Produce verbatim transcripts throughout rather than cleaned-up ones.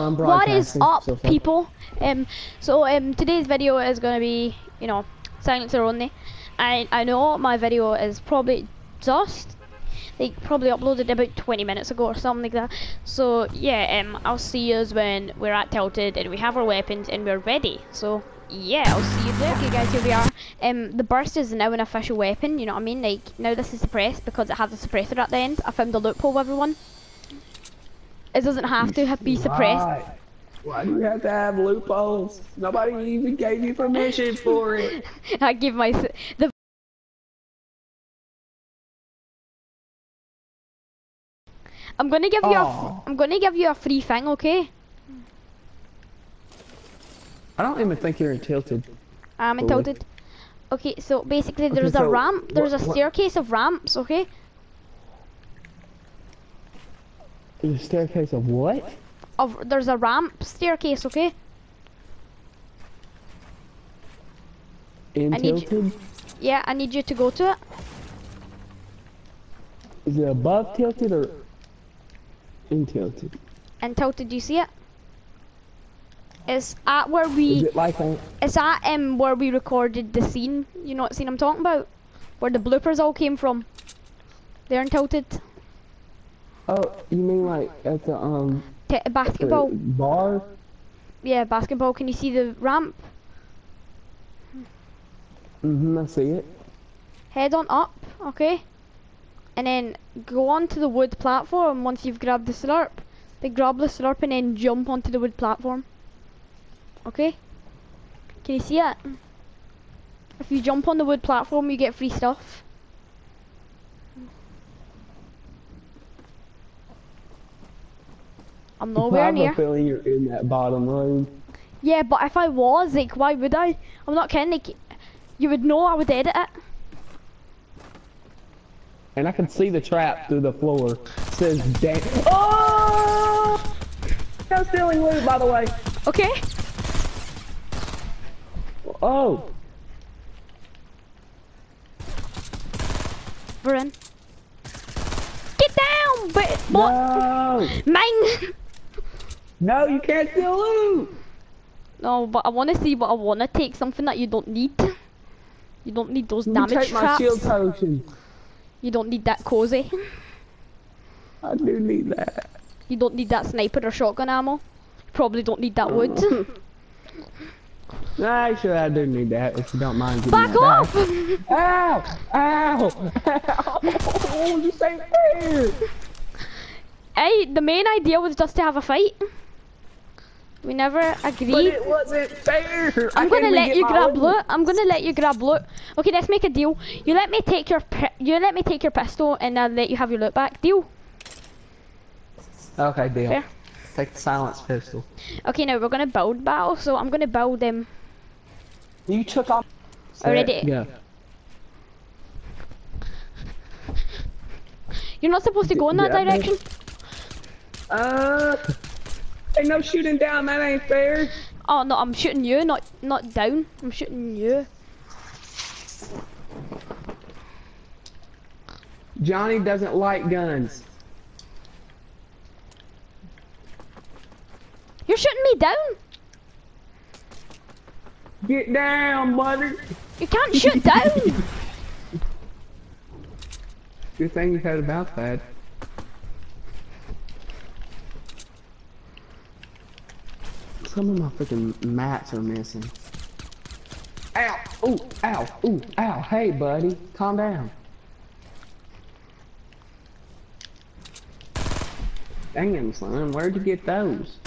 I'm What is broadcasting up, so far. people? Um, so um, today's video is gonna be, you know, silencer only. I I know my video is probably just like probably uploaded about twenty minutes ago or something like that. So yeah, um, I'll see you when we're at Tilted and we have our weapons and we're ready. So yeah, I'll see you there. Okay, guys, here we are. Um, the burst is now an official weapon. You know what I mean? Like now this is suppressed because it has a suppressor at the end. I found a loophole, everyone. It doesn't have to have be suppressed. Why? Why do you have to have loopholes? Nobody even gave you permission for it. I give my s- the. I'm gonna give you a. Aw. F I'm gonna give you a free thing, okay? I don't even think you're in Tilted. I'm Cool. entitled. Okay, so basically Okay, there's so a ramp. There's what- a what- staircase of ramps, okay? The staircase of what? Of there's a ramp staircase, okay? In I need you- Tilted? Yeah, I need you to go to it. Is it above Tilted or in Tilted? And tilted, do you see it? It's at where Is we. it like on? It's at um where we recorded the scene. You know what scene I'm talking about? Where the bloopers all came from. They're in tilted. Oh, you mean like at the um T the basketball. bar? Yeah, basketball. Can you see the ramp? Mm-hmm. I see it. Head on up, okay? And then go onto the wood platform once you've grabbed the slurp. Then grab the slurp and then jump onto the wood platform. Okay? Can you see it? If you jump on the wood platform, you get free stuff. I'm nowhere I have near. a feeling you're in that bottom room. Yeah, but if I was, like, why would I? I'm not kidding, like, you would know I would edit it. And I can see the trap through the floor. It says damn. Oh! No stealing loot, by the way. Okay? Oh! We're in. Get down, but what? No! Mine! No, you can't steal loot! No, but I want to see what I want to take. Something that you don't need. You don't need those Let me damage take my traps. shield potion. You don't need that cozy. I do need that. You don't need that sniper or shotgun ammo. You probably don't need that wood. Actually, I do need that, if you don't mind giving Back that off! back. Ow! Ow! Ow! This ain't fair! Hey, the main idea was just to have a fight. We never But agreed. it wasn't fair! I I'm can't gonna even let get you my grab loot. loot. I'm gonna let you grab loot. Okay, let's make a deal. You let me take your pi- you let me take your pistol, and I'll let you have your loot back. Deal? Okay, deal. Fair. Take the silence pistol. Okay, now we're gonna build battle. So I'm gonna build them. You took off. Already. Yeah. You're not supposed to go in that Yeah, I direction. Uh, ain't no shooting down, that ain't fair. Oh no, I'm shooting you, not not down. I'm shooting you. Johnny doesn't like guns. You're shooting me down. Get down, buddy. You can't shoot down. Good thing you had a bounce pad. Some of my freaking mats are missing. Ow! Ooh! Ow! Ooh! Ow! Hey, buddy, calm down. Damn, son, where'd you get those?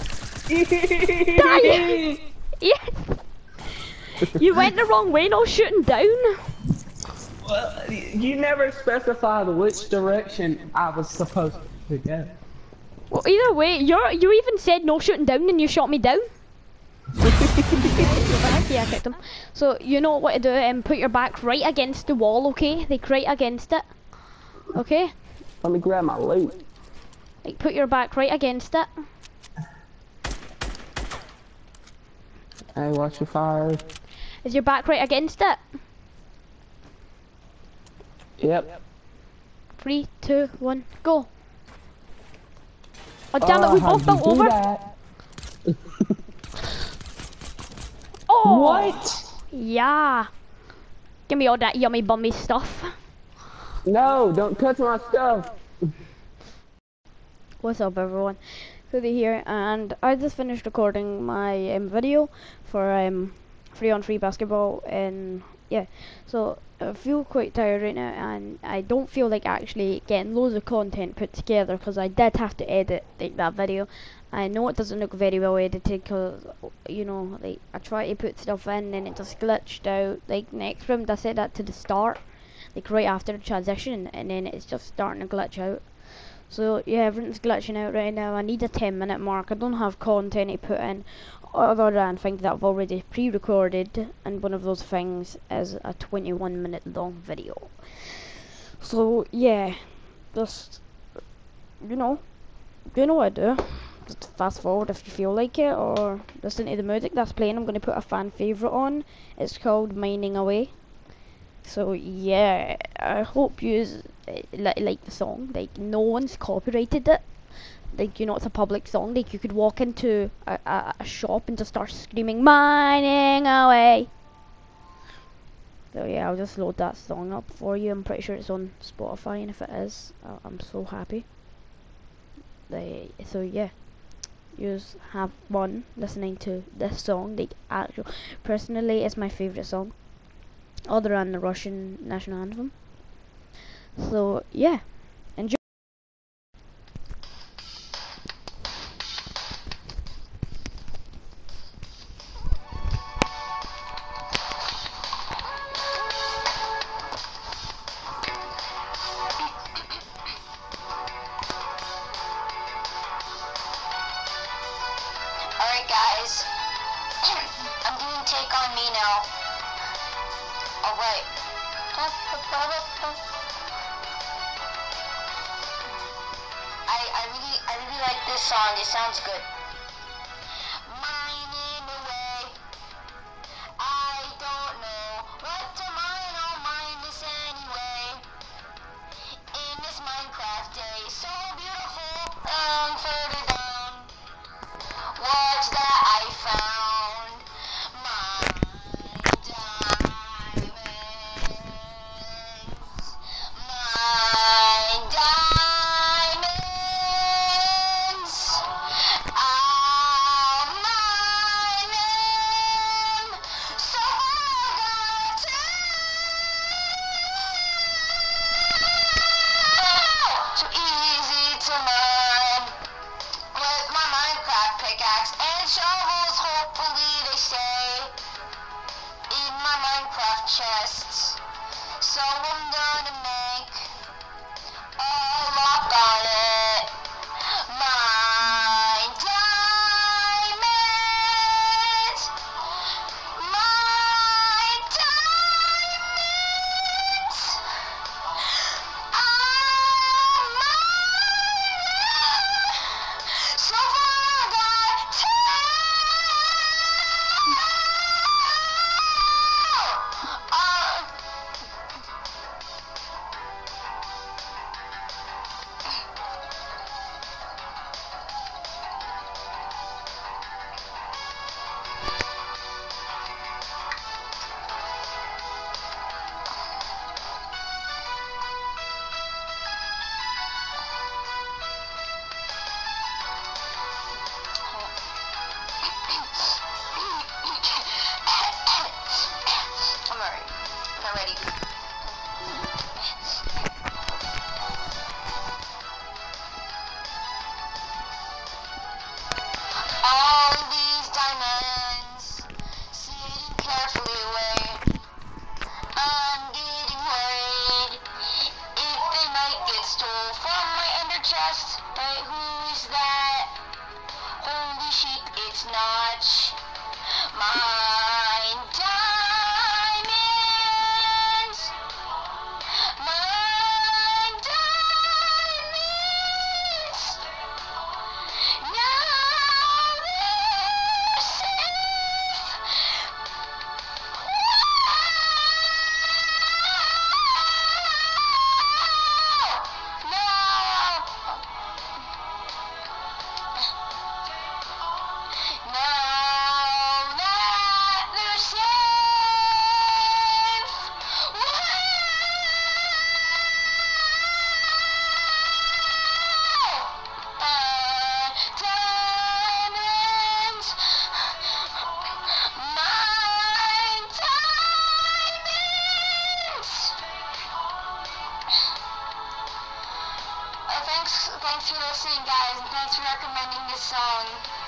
Die. Yes. You went the wrong way. No shooting down. Well, you never specified which direction I was supposed to go. Well, either way, you're you even said no shooting down, and you shot me down. Yeah, I kicked him. So you know what to do, and um, put your back right against the wall, okay? Like right against it. Okay? Let me grab my loot. Like put your back right against it. Hey, watch your fire. Is your back right against it? Yep. Three, two, one, go. Oh damn it, Oh, we how'd both you built do over. that? Oh! What? Yeah. Give me all that yummy bummy stuff. No, don't touch my stuff. What's up, everyone? Hoodie here, and I just finished recording my um, video for um, free on free basketball, and yeah, so I feel quite tired right now, and I don't feel like actually getting loads of content put together because I did have to edit like that video. I know it doesn't look very well edited because, you know, like I try to put stuff in and it just glitched out. Like next round, I said that to the start, like right after the transition, and then it's just starting to glitch out. So yeah, everything's glitching out right now. I need a ten minute mark. I don't have content to put in other than things that I've already pre-recorded, and one of those things is a twenty-one minute long video. So yeah, just, you know, you know what I do. Just fast forward if you feel like it, or listen to the music that's playing. I'm going to put a fan favourite on. It's called Mining Away. So yeah, I hope you uh, li like the song. Like no one's copyrighted it. Like, you know, it's a public song. Like you could walk into a, a, a shop and just start screaming "Mining Away." So yeah, I'll just load that song up for you. I'm pretty sure it's on Spotify, and if it is, uh, I'm so happy. Like, so yeah, you just have fun listening to this song. Like, actual, personally, it's my favorite song, other than the Russian national anthem. So yeah, enjoy. Alright guys, I'm doing Take On Me now. Oh wait. I, I really I really like this song, it sounds good. Mining away, I don't know what to mine, I'll mine this anyway. In this Minecraft day, so beautiful, and further down, what's that I found? My diamonds. My diamonds. I'll mine them. So I got to. So easy to mine. With my Minecraft pickaxe and shovels, hopefully they stay in my Minecraft chests. So I'm gonna make a lock on it. My diamonds. My diamonds. I'll mine them. So far I got two. Uh, I'm alright. I'm ready. All these diamonds sitting carefully away. I'm getting worried if they might get stole from my ender chest. But who's that? Holy sheep, it's Notch. Mine diamonds. Mine diamonds. Now they're safe. Now thanks, thanks for listening, guys, and thanks for recommending this song.